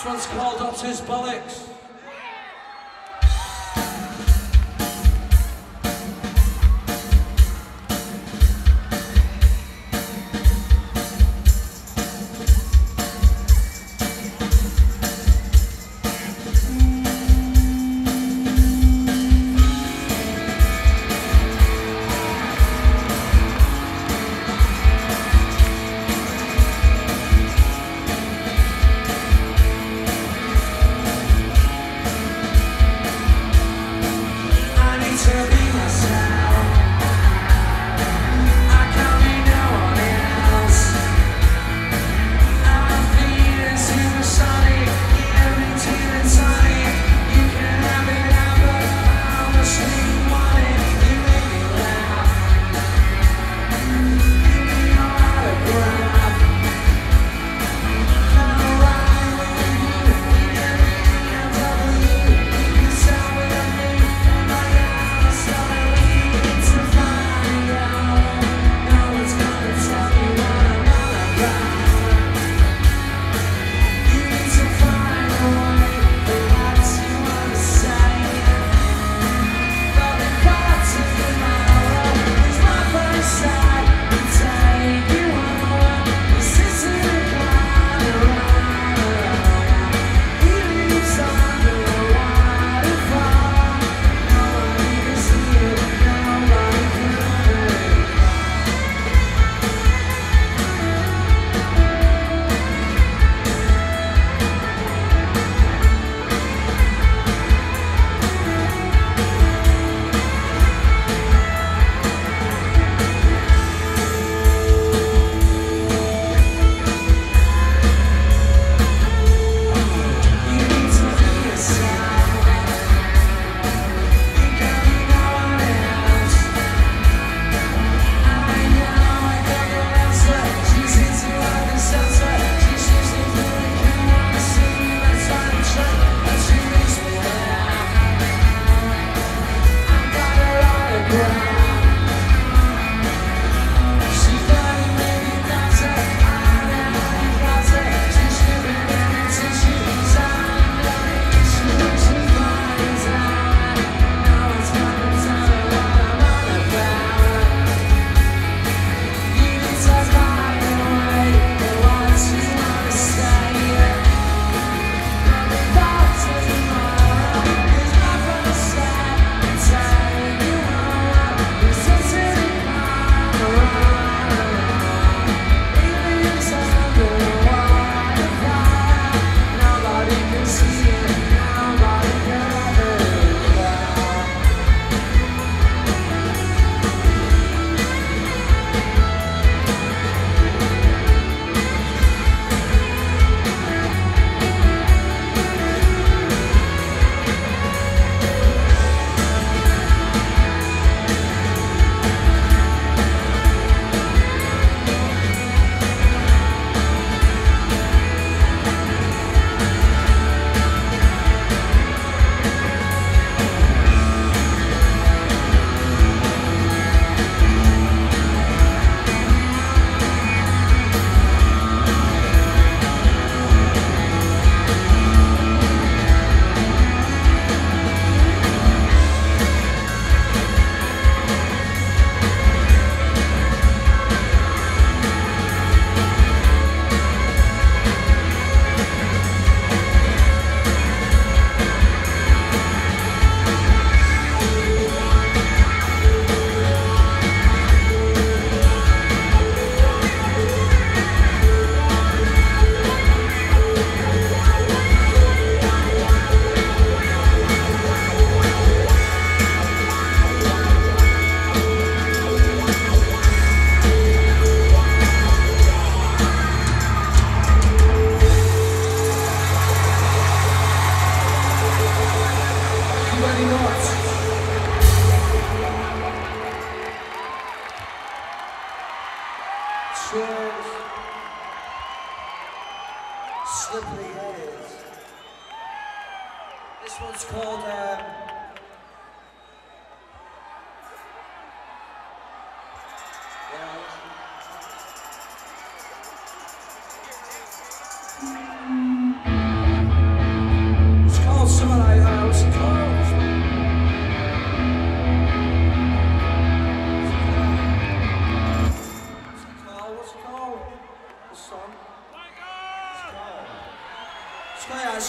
This one's called Otter's Bollocks. Slippery Headed. This one's called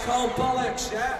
called Bollocks, yeah?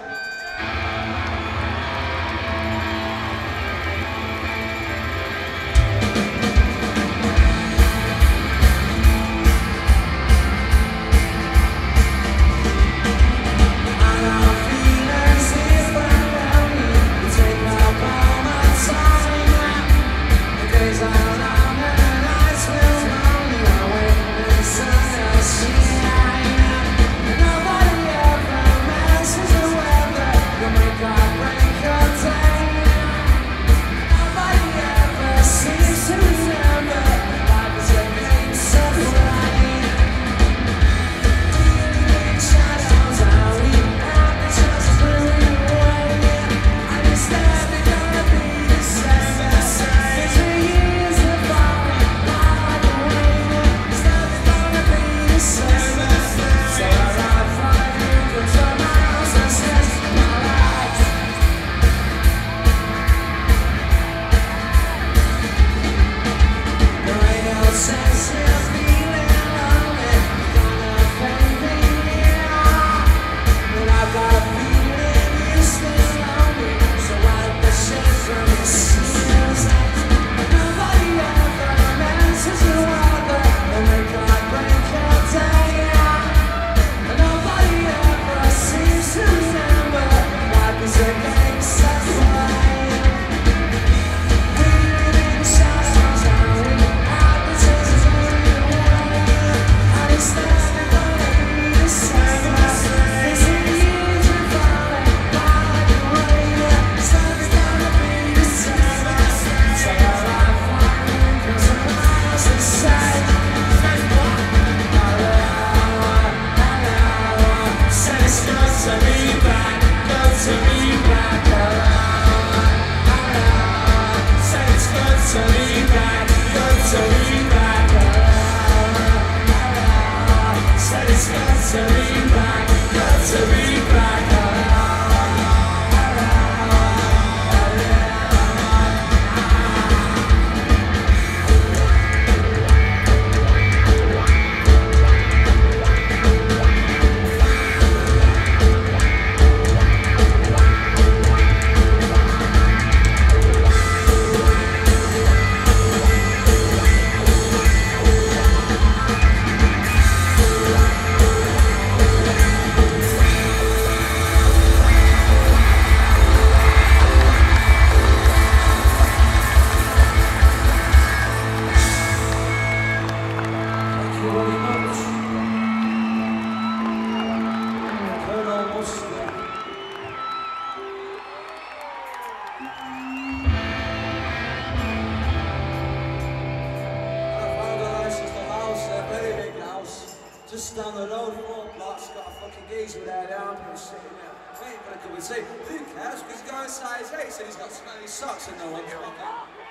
Just down the road, 4 blocks, got a fucking geezer with their armpits sitting there, waiting for a cup of tea. Who cares? Because he's going size 8, so he's got smelly socks and no one's fucking.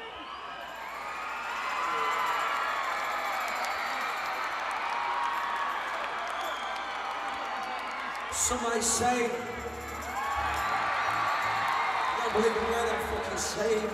Some might say, I don't believe a word I'm fucking saying.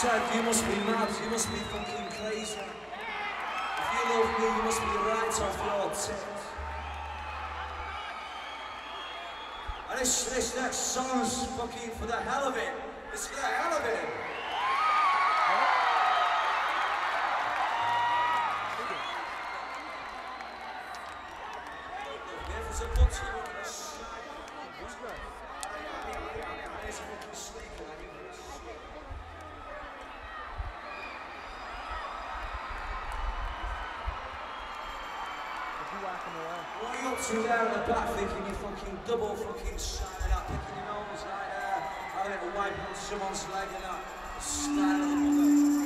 said, you must be mad, you must be fucking crazy. If you love me, you must be right off your tits. And this next song's fucking for the hell of it. It's for the hell of it. If it's a button, you're gonna slide. What's that? It's a fucking snake and I give it a shit. What are you up to there in the back thinking you fucking double fucking shining up, picking your nose right there, having it wipe on someone's leg and that, style of the mother.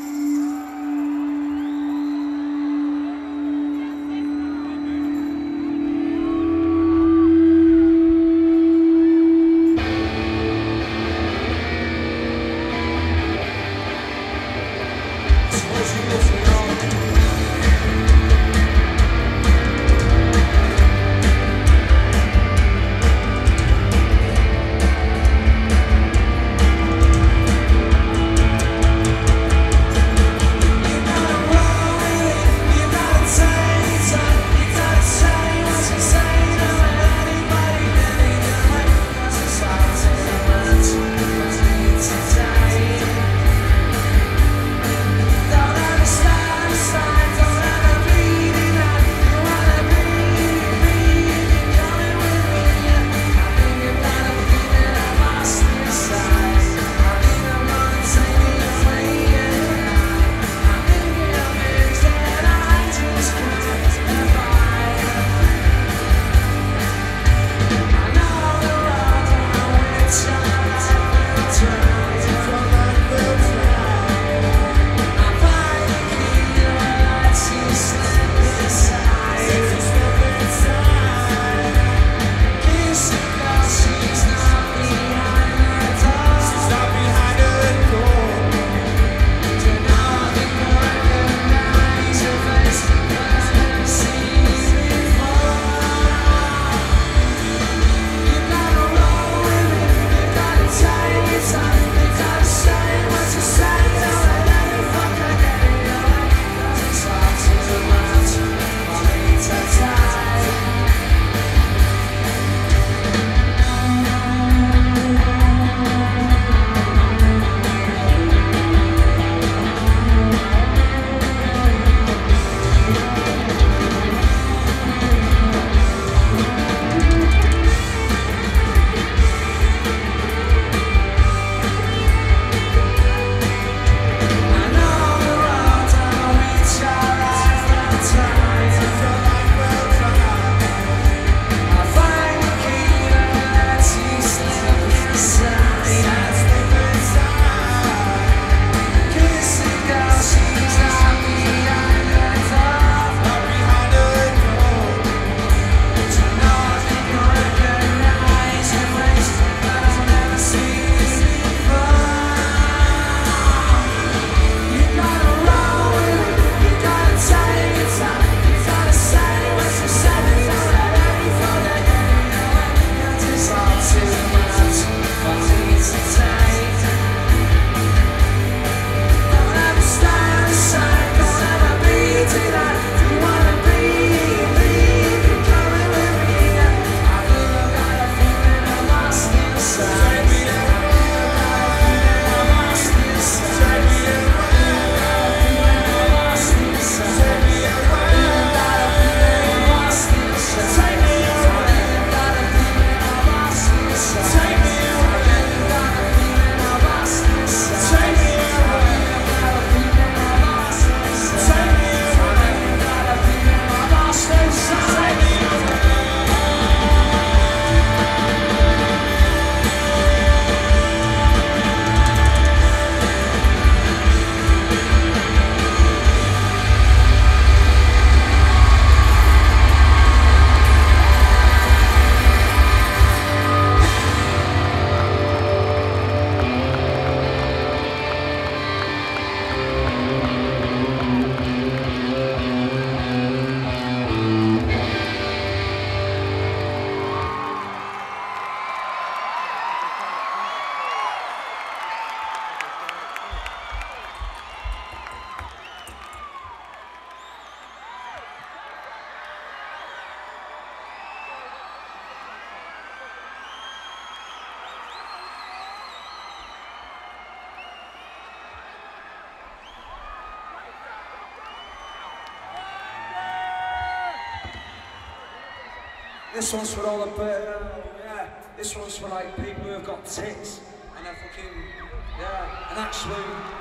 This one's for all the yeah. This one's for like people who have got tits and are fucking and actually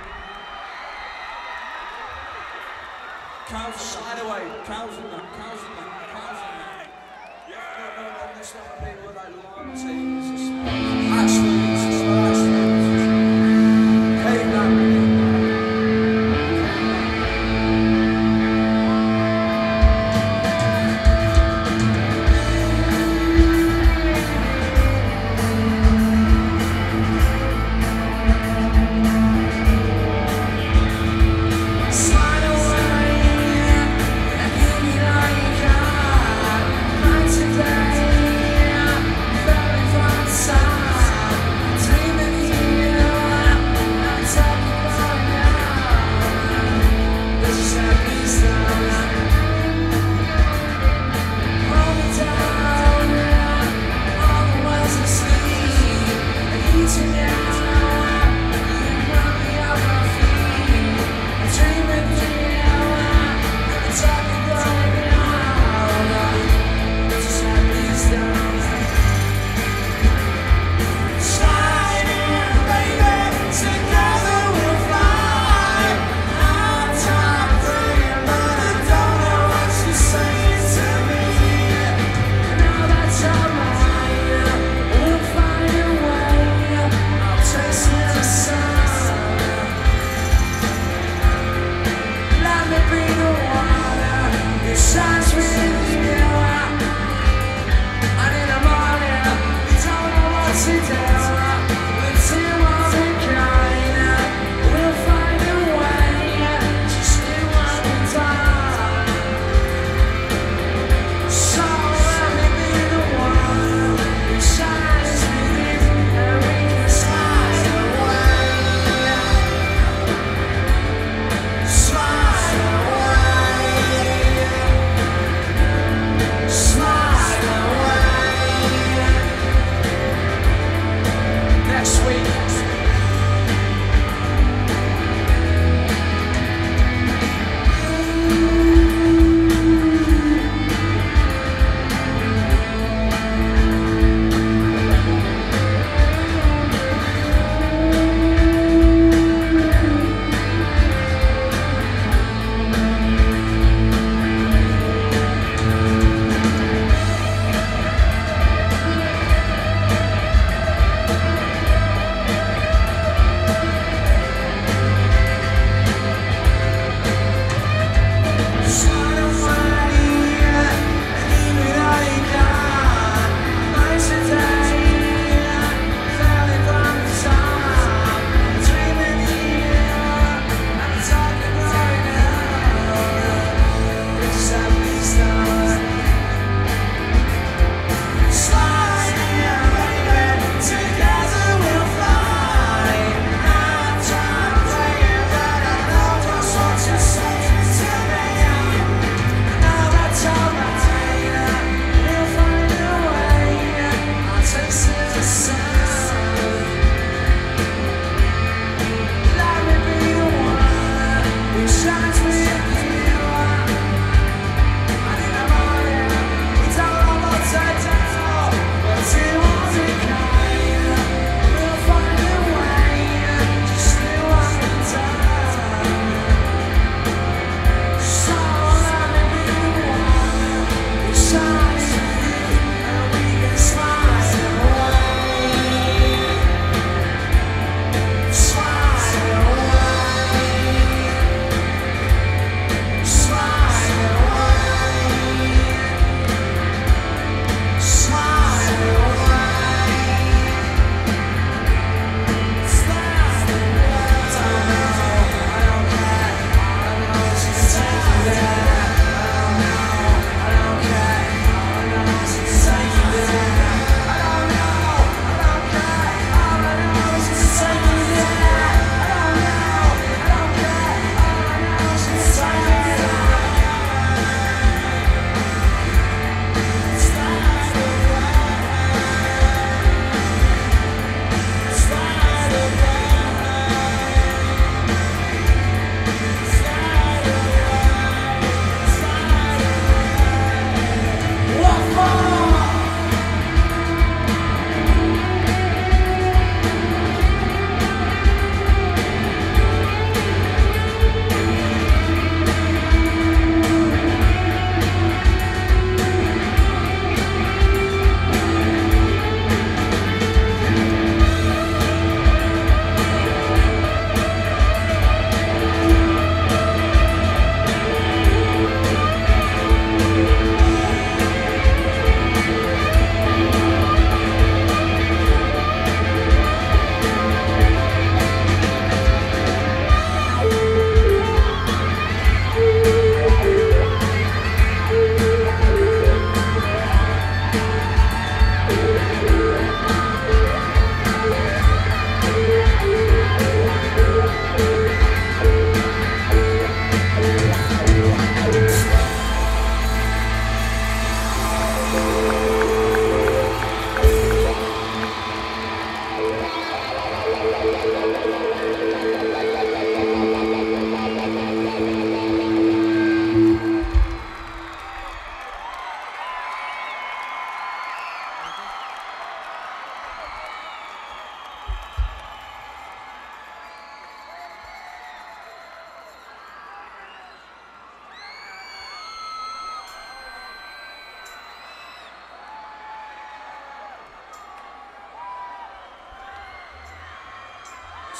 cows slide away, cows and that. No, it's not for people with like loyalty. It's just actually, caveman.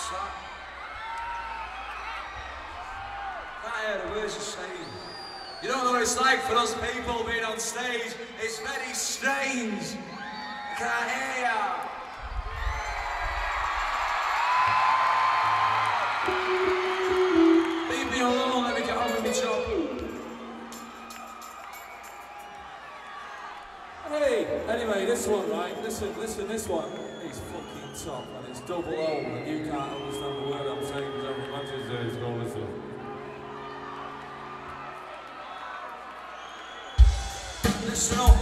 You don't know what it's like for us people being on stage. It's very strange. I can't hear ya. Leave me alone, let me get on with my job. Hey, anyway, this one, right? Listen, this one is fucking top, and it's double O, and you can't understand the word I'm saying because I'm from Manchester, it's go listen. Listen up.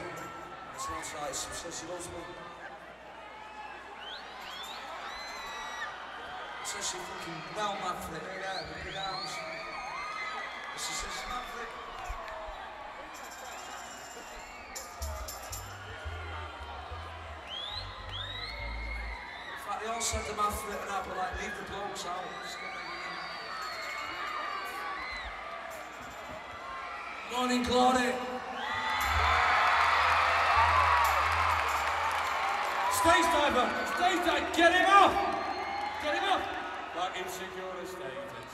This one's like some says she loves me. Says she fucking well mad for it, yeah, the big arms. She says she's mad for it. In fact, they all said they're mad for it and I'd be like, leave the blokes out. Just get them in. Morning, Claudia. Stage diver! Stage diver! Get him off! Get him off! Like insecure stages.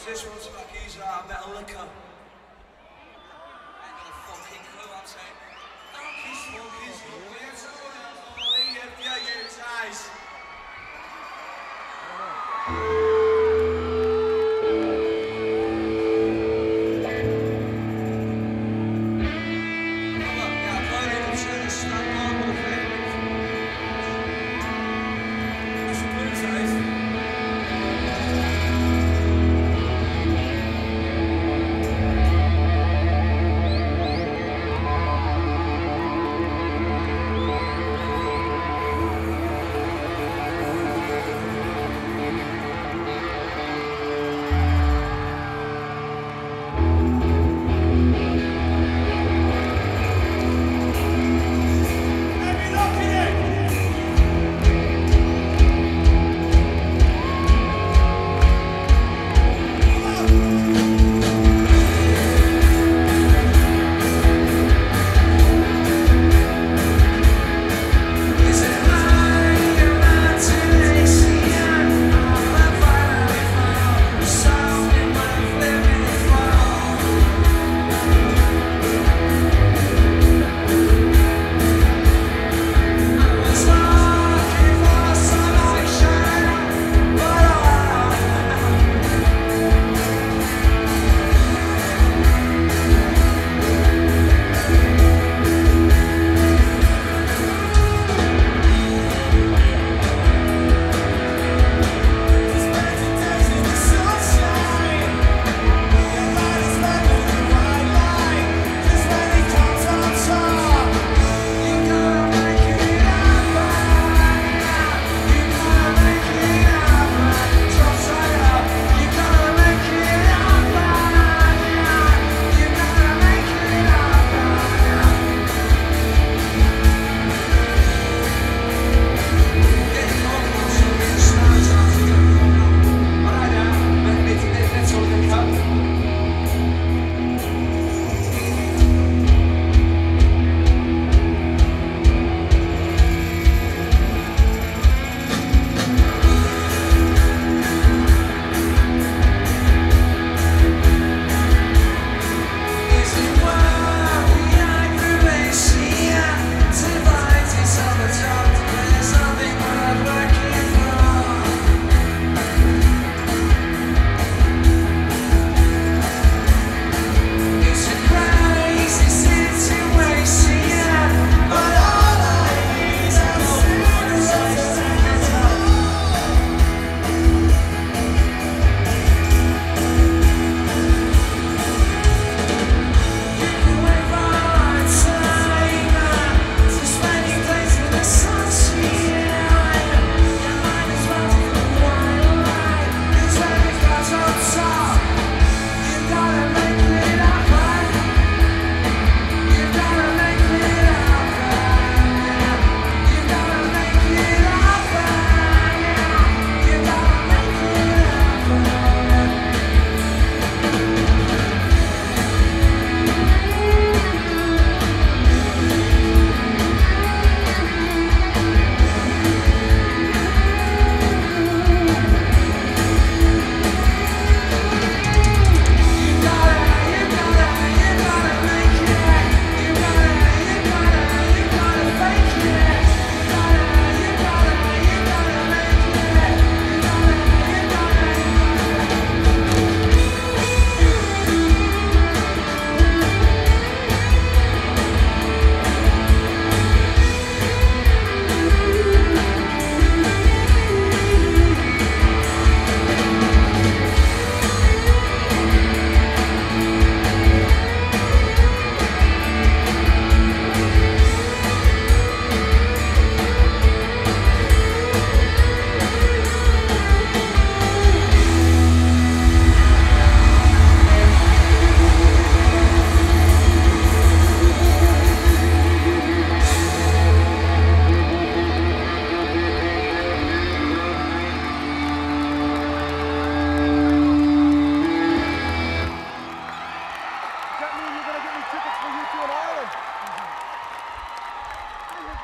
This one's about geezer out of metal liquor. Ain't got a fucking clue, I'm saying. Donkey smokies, weird, yeah, use eyes.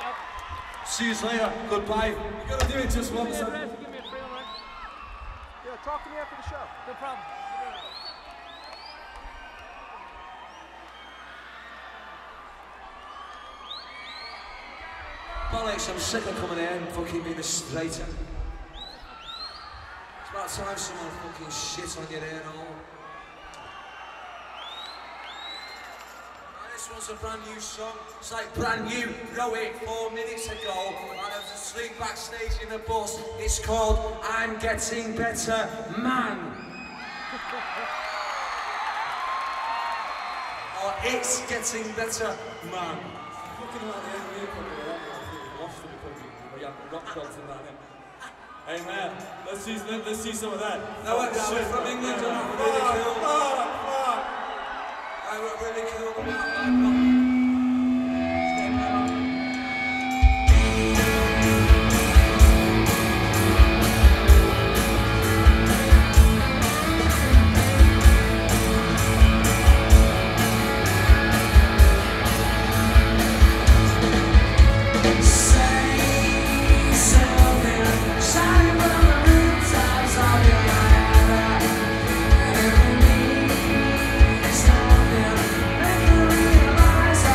See you later. Goodbye. You gotta do it just once. Give me a free one. talk to me after the show. No problem. Bollocks, I'm sick of coming here and fucking being a straighter. It's about time someone fucking shit on your ear hole. This one's a brand new song. It's like brand new. Wrote it 4 minutes ago. And I was asleep backstage in the bus. It's called I'm Getting Better Man. Or It's Getting Better Man. Looking around the end of the probably lost in the country. We have rock dogs and that. Hey man, let's see some of that. No, it's from England. Fuck. I would really kill them. Make you realize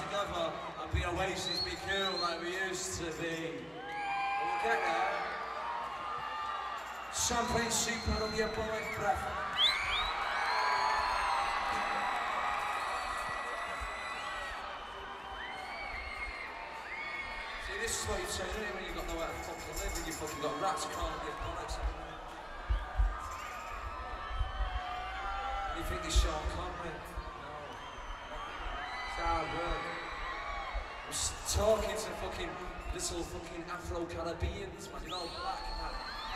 together and be Oasis, be cool like we used to be. But we'll get there. Champagne super on your boy breath. See, this is what you say, don't you, when you've got nowhere to fucking live and you've fucking got rats crawling up your bollocks. You think you're Sean Connery? No. It's hard work. I'm talking to fucking little fucking Afro-Caribbeans, man, you know, black, man.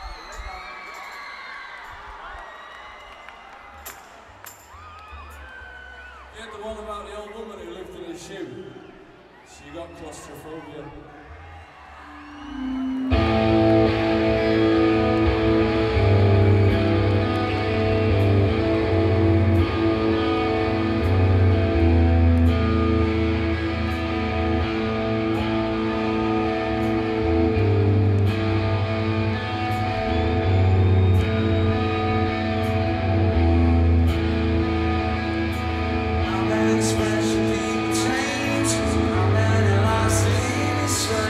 You had the one about the old woman who lived in a shoe. She got claustrophobia. Special people change, I'm at a loss in this world.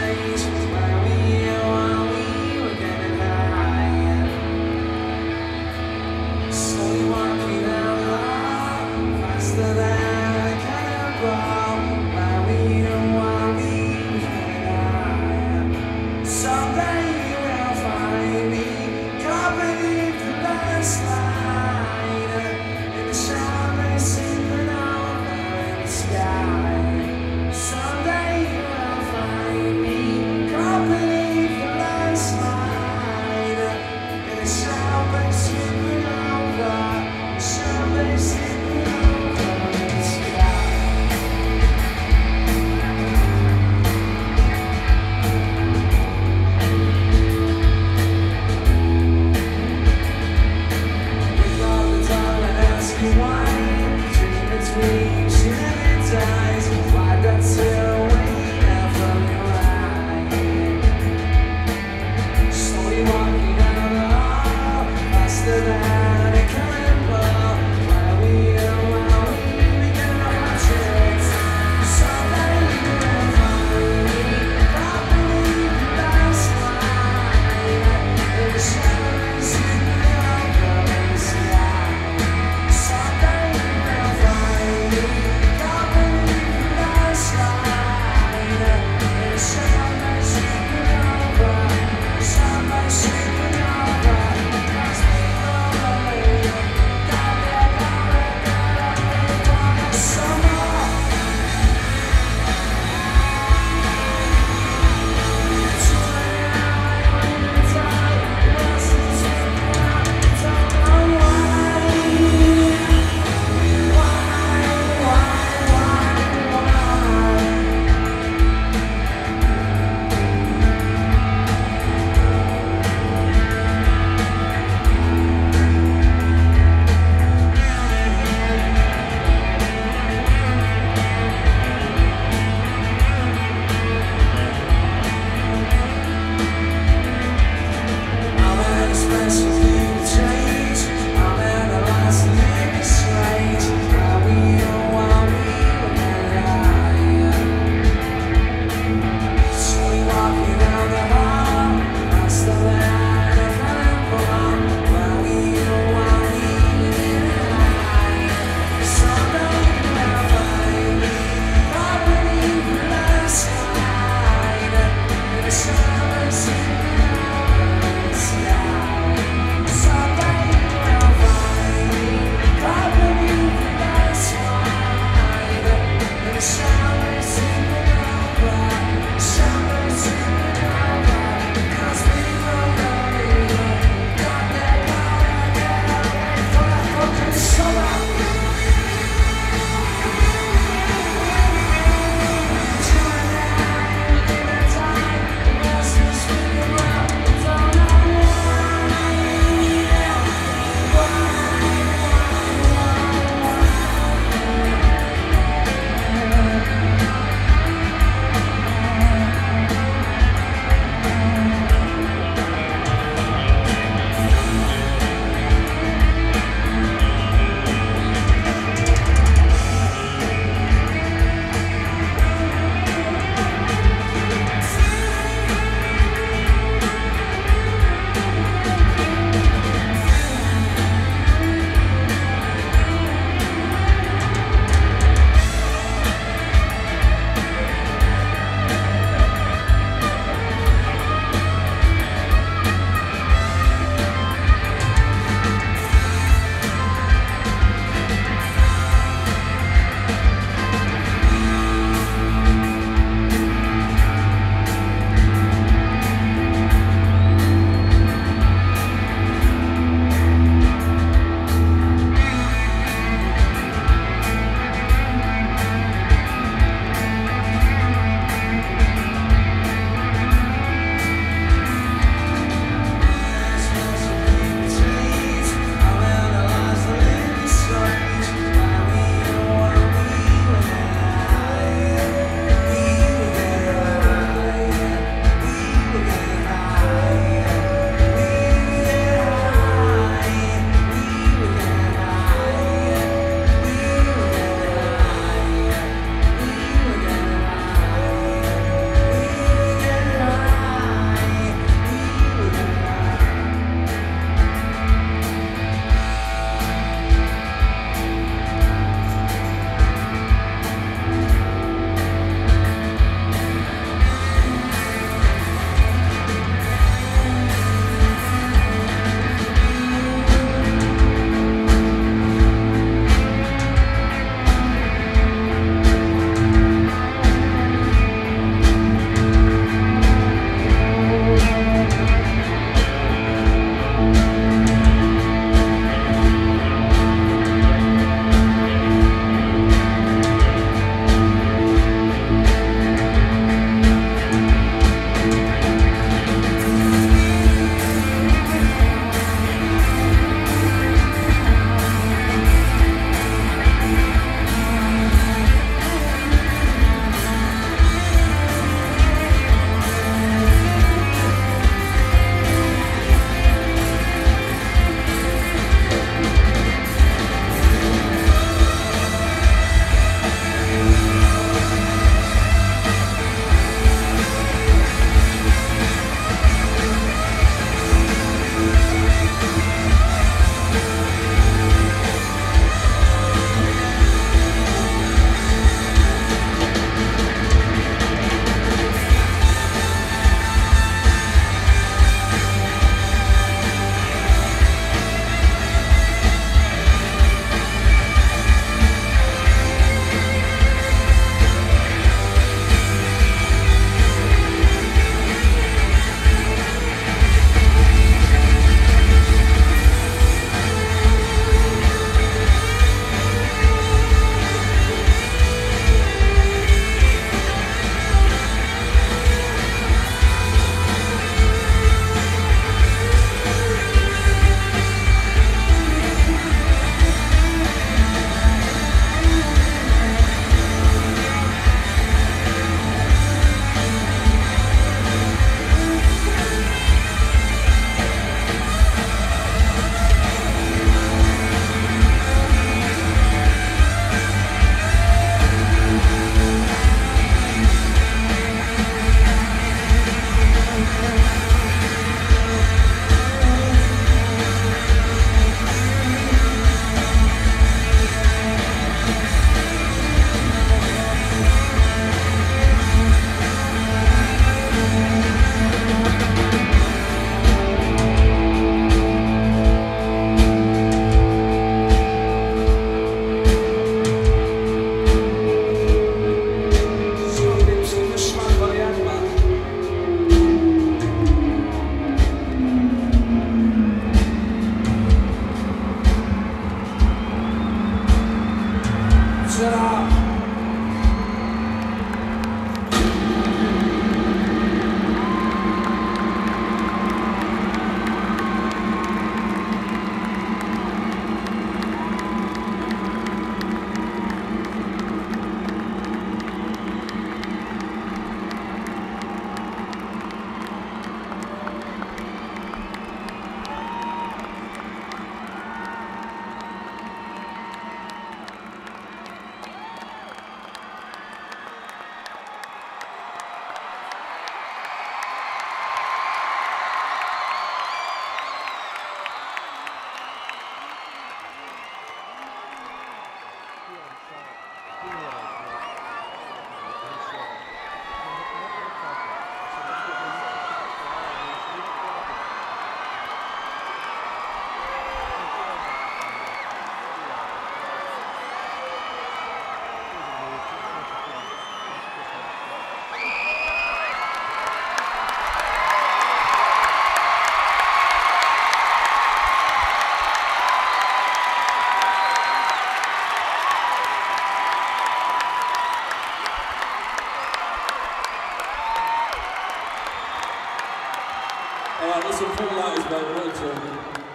Alright, listen, full lighters, baby, what are you talking?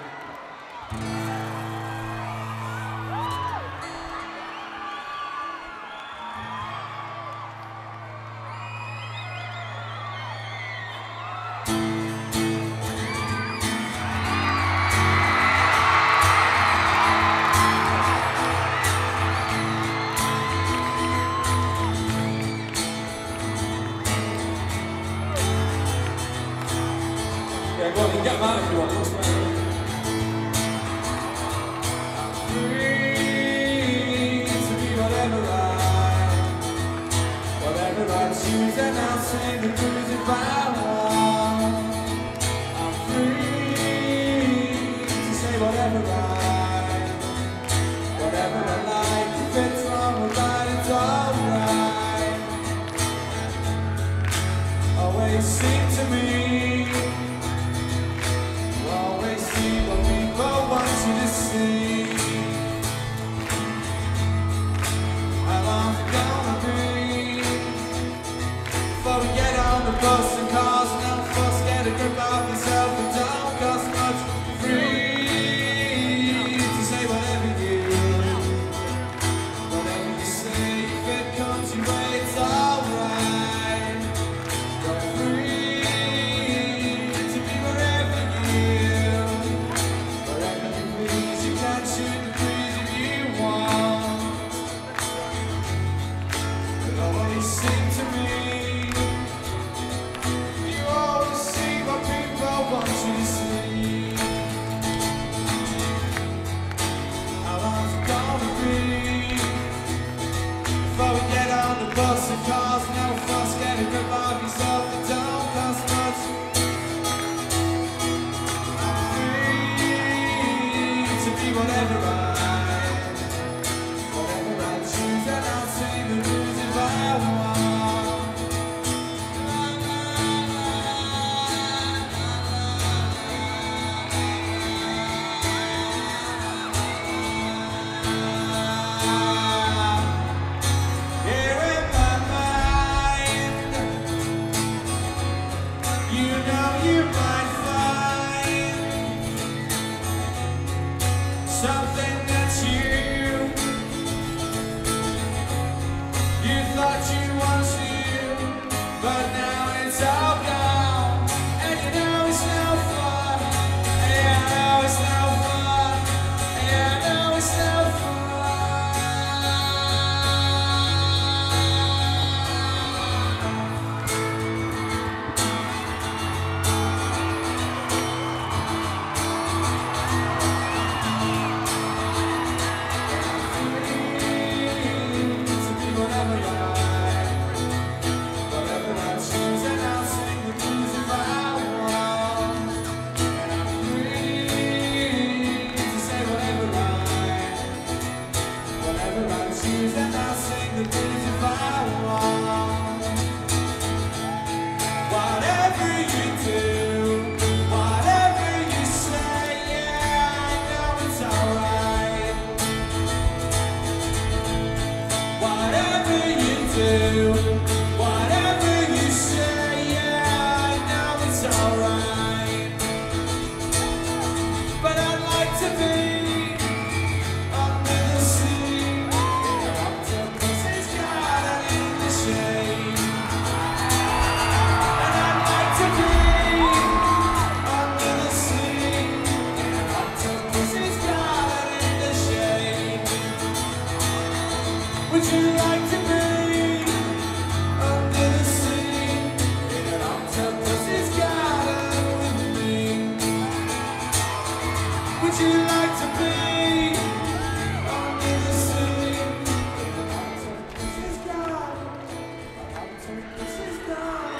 Yeah, go on, you can get them out if you want. What's the matter? I'm free to be whatever I choose, and I'll sing the blues if I want. I'm free to say whatever I like. If it's wrong or right, it's alright. Always sing to me. Always see what people want you to see. How long's it gonna be before we get on the bus and cars and don't fuss? Get a grip of yourself and don't cost much. Free to say whatever you say. If it comes your way, it's alright. You're free to be wherever you please. You can shoot the breeze if you want. But always sing to me. You always see what people want you to see. How long's it gonna be before we get on the bus and cars? No fuss, get a grip of yourself and don't cost much. To be whatever I choose, and I'll sing the blues if I want. Here in my mind, you know you might find something that you thought you once knew, but now it's all gone, and you know it's no fun. Yeah, I know it's no fun. Yeah, I know it's no fun. Whatever you say, yeah, I know it's alright. But I'd like to be under the sea, in an octopus's garden in the shade. And I'd like to be under the sea, in an octopus's garden in the shade. Would you like to be under the sea, in an octopus's garden with me? Would you like to be under the sea, in an octopus's garden? An octopus's garden.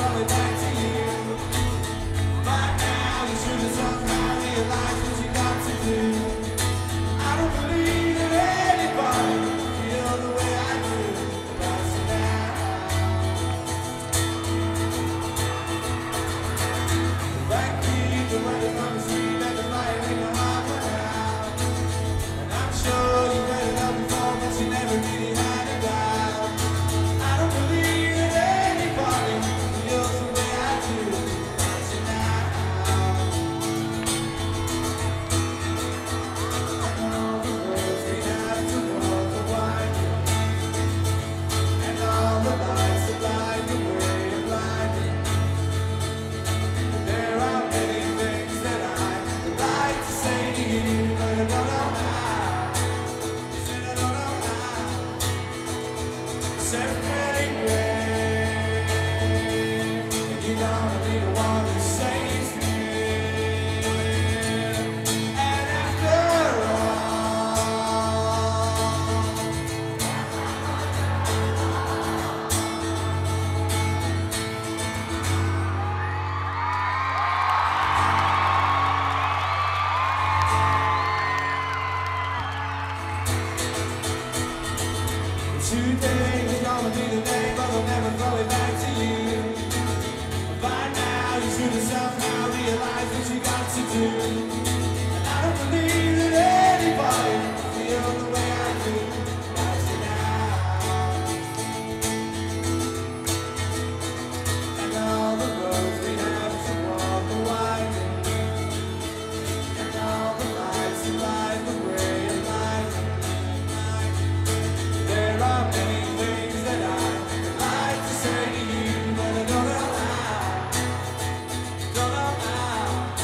falling back to you. By now you should have somehow realized what you got to do. I don't believe that anybody feels the way I do about you now. The backbeat, the weather from the street, and the fire in your heart went out. And I'm sure you read it up before, but you never really had it down. I don't believe that anybody feels the way I do about you now. And all the roads we have to walk are winding, and all the lights that light the way are blinding. There are many things that I would like to say to you, but I don't know how. Said I don't know how. Said anyway, and you're gonna be the one who saves me. And after all, today is gonna be the day, but I'll never throw it back to you. By now you should have somehow realized what you got to do. And I don't believe that anybody feels the way I do about you now. And all the roads we have to walk are winding, and all the lights that light the way are blinding. There are many things that I would like to say to you, but I don't know how. Don't know how.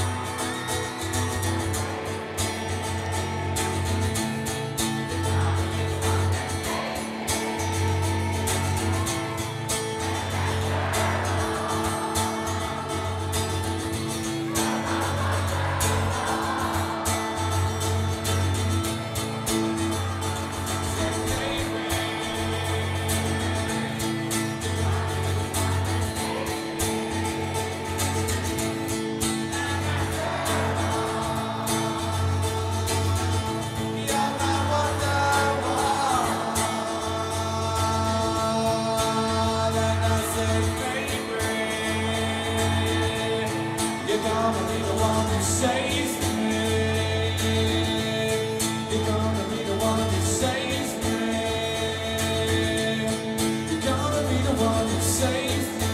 You're my Wonderwall, and I say, baby, you're gonna be the one who saves me. You're gonna be the one who saves me. You're gonna be the one who saves me.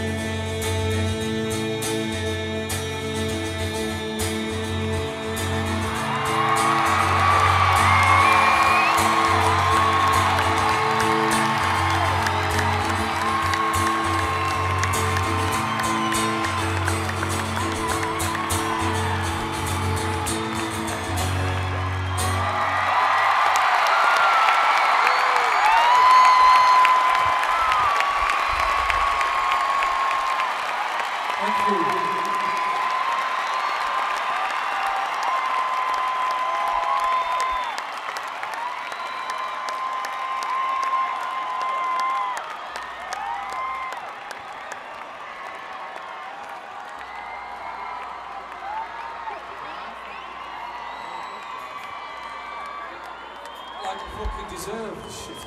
Thank you. Like you fucking deserve this shit.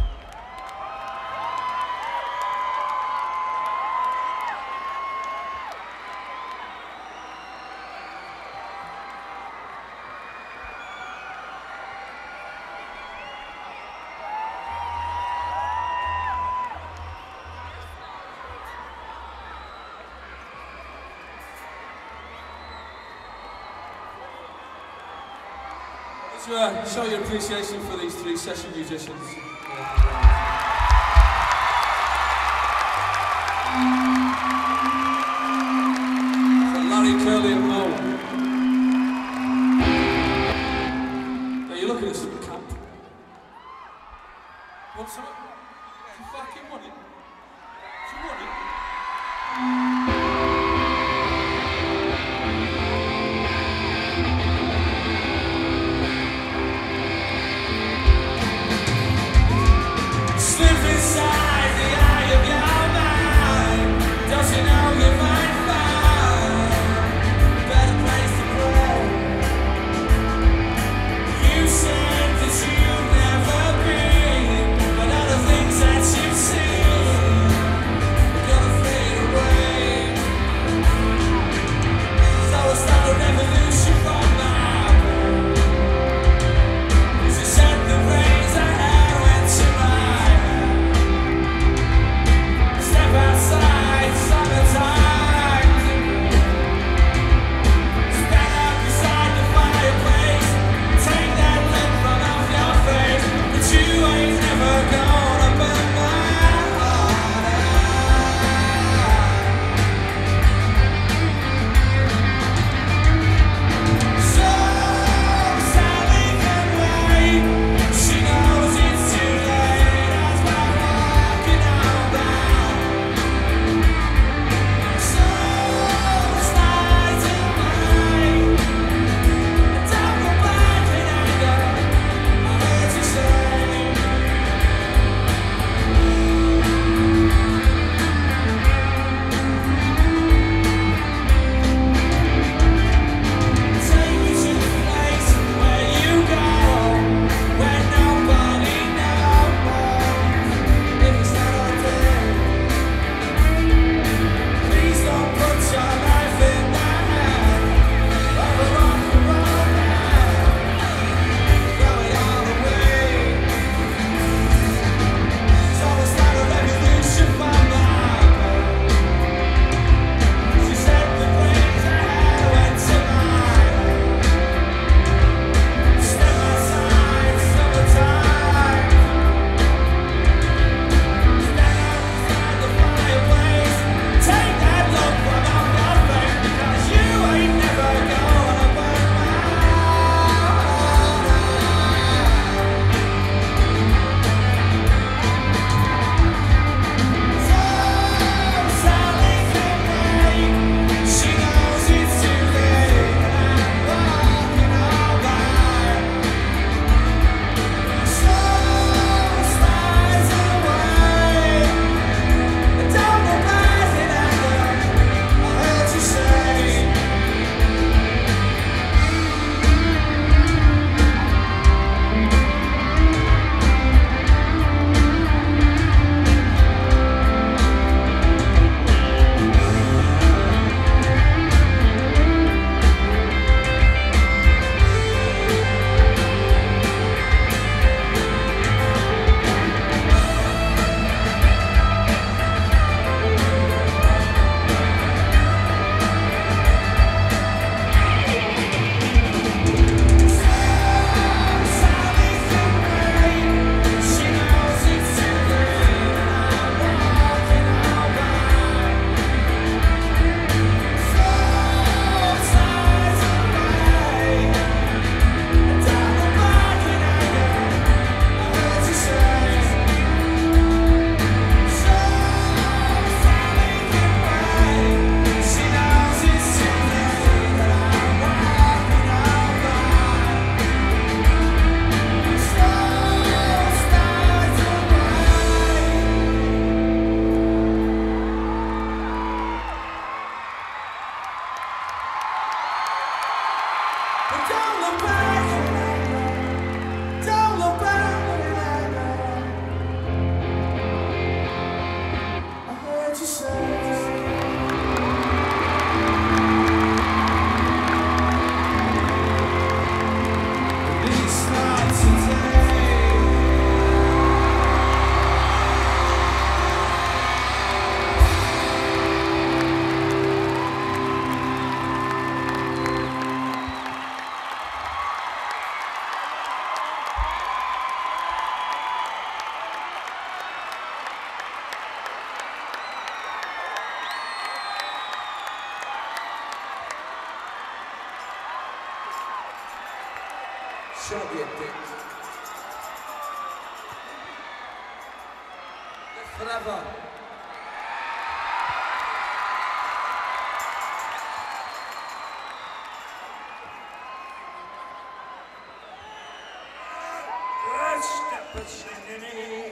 To show your appreciation for these three session musicians. So Larry, Curly and Mo. Now you're looking at some camp. Want some? You fucking want it? Do you want it? Shut up, you dick. Live forever. Step a singing.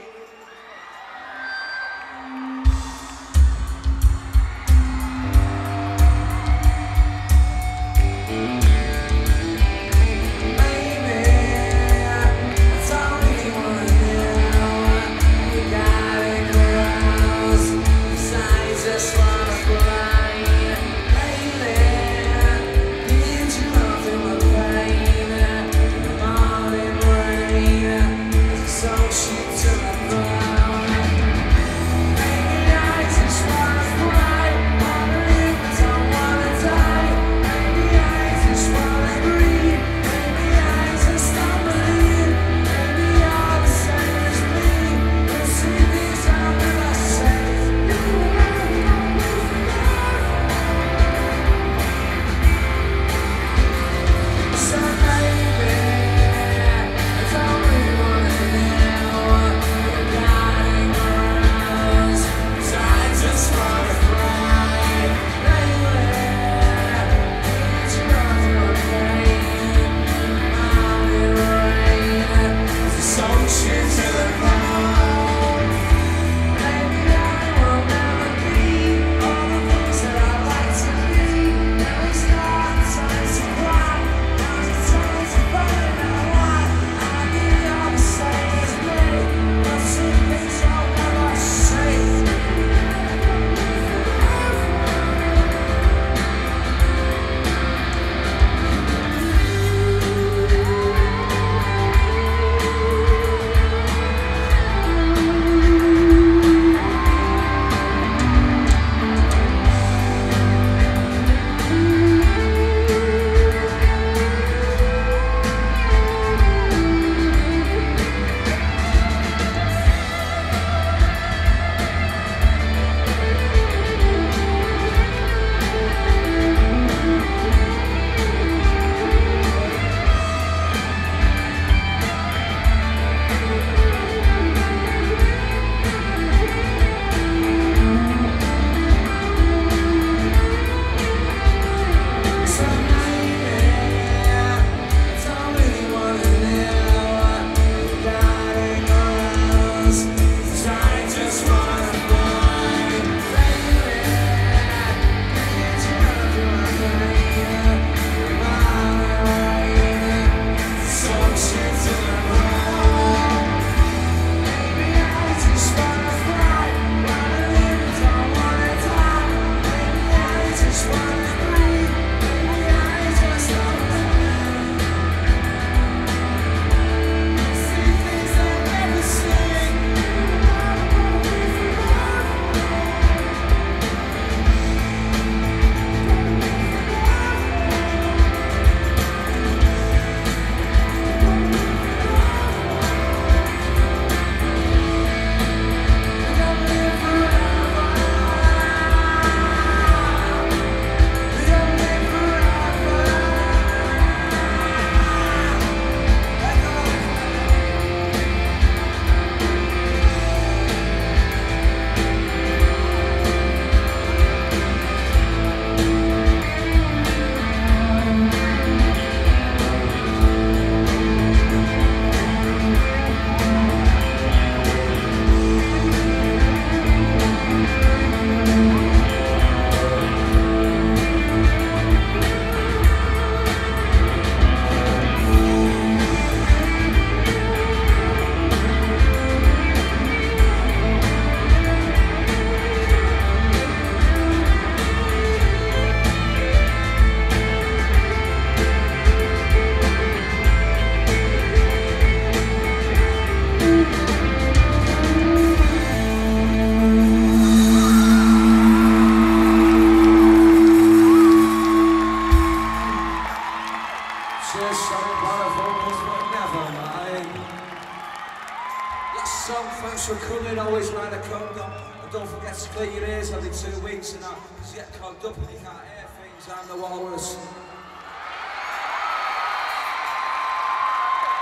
Thanks for coming, always round the corner. And don't forget to clean your ears every 2 weeks and that, because you get clogged up and you can't hear things. I'm the Walrus.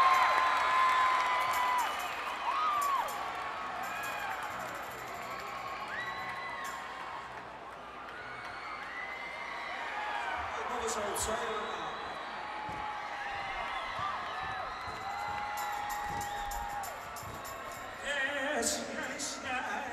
this hotel now. Yes, yes, yes.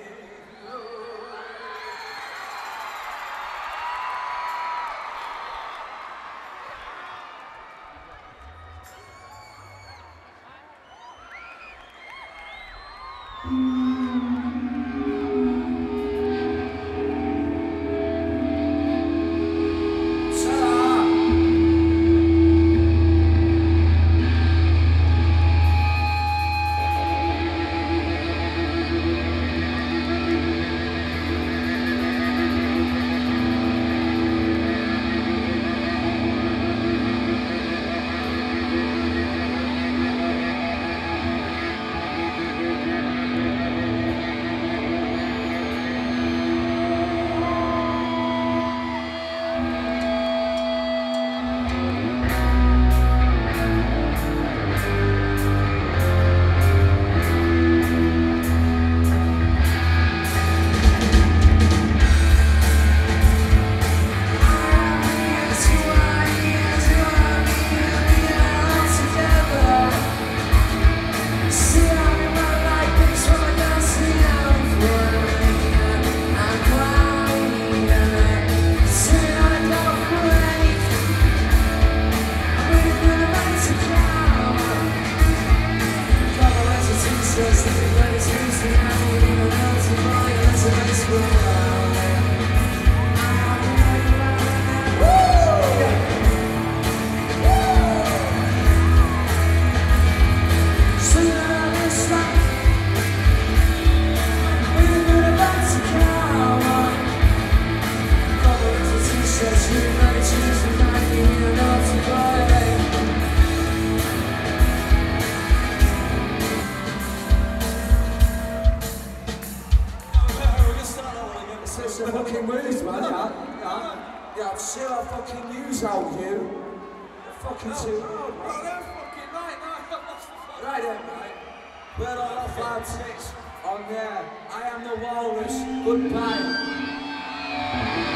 Right then, right. We're all off, lads. On there. I am the Walrus. Goodbye.